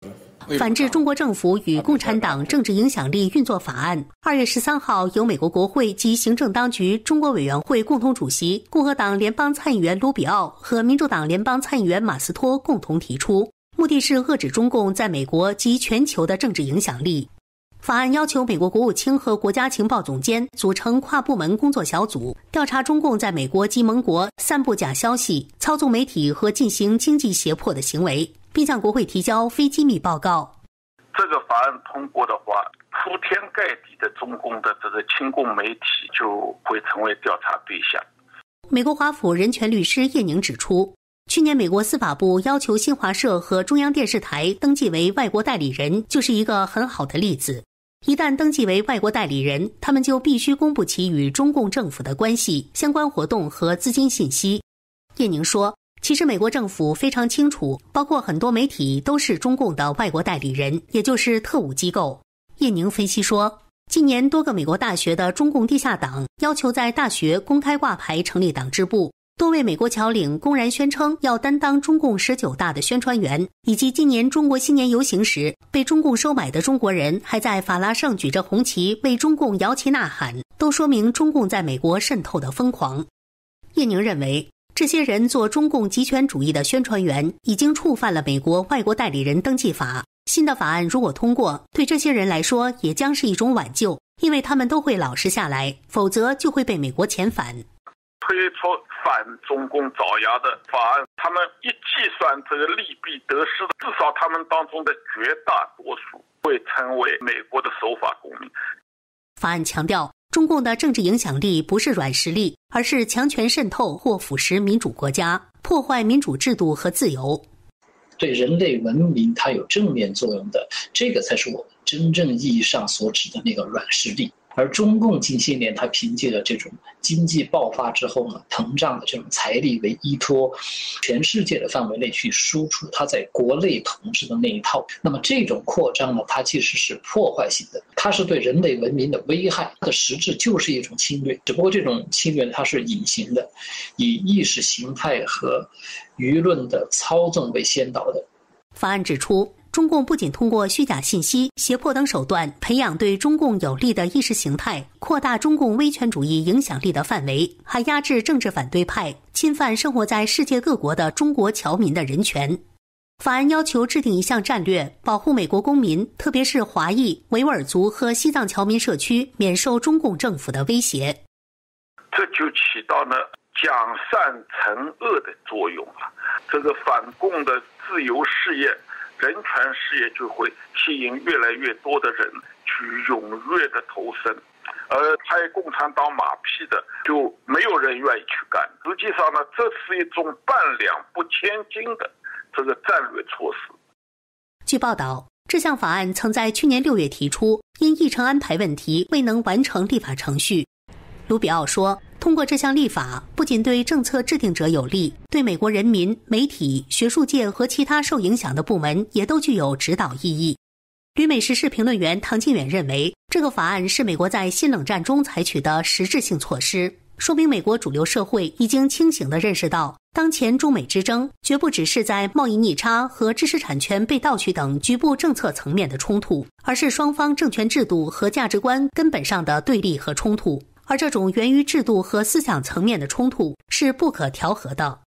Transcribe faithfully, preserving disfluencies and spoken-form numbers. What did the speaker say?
反制中国政府与共产党政治影响力运作法案，二月十三号由美国国会及行政当局中国委员会共同主席共和党联邦参议员卢比奥和民主党联邦参议员马斯托共同提出，目的是遏制中共在美国及全球的政治影响力。法案要求美国国务卿和国家情报总监组成跨部门工作小组，调查中共在美国及盟国散布假消息、操纵媒体和进行经济胁迫的行为，并向国会提交非机密报告。 这个法案通过的话，铺天盖地的中共的这个亲共媒体就会成为调查对象。 美国华府人权律师叶宁指出，去年美国司法部要求新华社和中央电视台登记为外国代理人，就是一个很好的例子。一旦登记为外国代理人，他们就必须公布其与中共政府的关系、相关活动和资金信息。叶宁说，其实美国政府非常清楚，包括很多媒体都是中共的外国代理人，也就是特务机构。叶宁分析说，近年多个美国大学的中共地下党要求在大学公开挂牌成立党支部，多位美国侨领公然宣称要担当中共十九大的宣传员，以及今年中国新年游行时被中共收买的中国人还在法拉盛举着红旗为中共摇旗呐喊，都说明中共在美国渗透的疯狂。叶宁认为，这些人做中共极权主义的宣传员已经触犯了美国外国代理人登记法。新的法案如果通过，对这些人来说也将是一种挽救，因为他们都会老实下来，否则就会被美国遣返。 推出反中共爪牙的法案，他们一计算这个利弊得失，至少他们当中的绝大多数会成为美国的守法公民。 法案强调，中共的政治影响力不是软实力，而是强权渗透或腐蚀民主国家，破坏民主制度和自由。 对人类文明它有正面作用的，这个才是我们真正意义上所指的那个软实力。而中共近些年，它凭借着这种经济爆发之后呢，膨胀的这种财力为依托，全世界的范围内去输出它在国内统治的那一套。那么这种扩张呢，它其实是破坏性的，它是对人类文明的危害，它的实质就是一种侵略，只不过这种侵略它是隐形的，以意识形态和舆论的操纵为先导的。 法案指出，中共不仅通过虚假信息、胁迫等手段培养对中共有利的意识形态，扩大中共威权主义影响力的范围，还压制政治反对派，侵犯生活在世界各国的中国侨民的人权。法案要求制定一项战略，保护美国公民，特别是华裔、维吾尔族和西藏侨民社区免受中共政府的威胁。 这就起到了奖善惩恶的作用了。这个反共的自由事业、人权事业就会吸引越来越多的人去踊跃的投身，而拍共产党马屁的就没有人愿意去干。实际上呢，这是一种半两不千斤的这个战略措施。 据报道，这项法案曾在去年六月提出，因议程安排问题未能完成立法程序。卢比奥说，通过这项立法，不仅对政策制定者有利，对美国人民、媒体、学术界和其他受影响的部门也都具有指导意义。旅美时事评论员唐晋远认为，这个法案是美国在新冷战中采取的实质性措施，说明美国主流社会已经清醒地认识到，当前中美之争绝不只是在贸易逆差和知识产权被盗取等局部政策层面的冲突，而是双方政权制度和价值观根本上的对立和冲突。而这种源于制度和思想层面的冲突是不可调和的。